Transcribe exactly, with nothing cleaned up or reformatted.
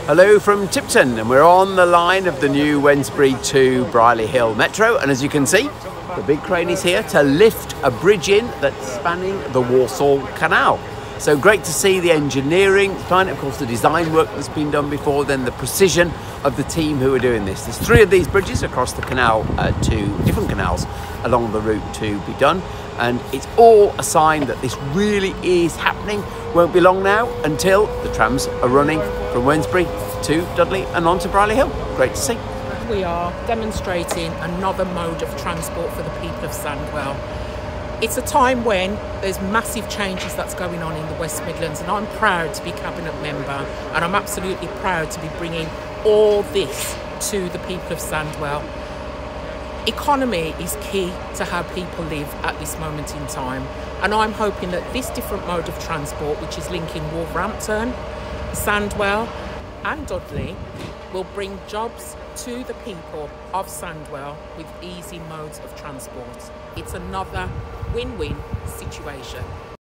Hello from Tipton, and we're on the line of the new Wednesbury to Brierley Hill Metro, and as you can see, the big crane is here to lift a bridge in that's spanning the Walsall Canal. So great to see the engineering behind it, of course the design work that's been done before, then the precision of the team who are doing this. There's three of these bridges across the canal, uh, two different canals along the route to be done, and it's all a sign that this really is happening. Won't be long now until the trams are running from Wednesbury to Dudley and on to Brierley Hill. Great to see. We are demonstrating another mode of transport for the people of Sandwell. It's a time when there's massive changes that's going on in the West Midlands, and I'm proud to be Cabinet member, and I'm absolutely proud to be bringing all this to the people of Sandwell. Economy is key to how people live at this moment in time, and I'm hoping that this different mode of transport, which is linking Wolverhampton, Sandwell and Dudley, will bring jobs to the people of Sandwell with easy modes of transport. It's another win-win situation.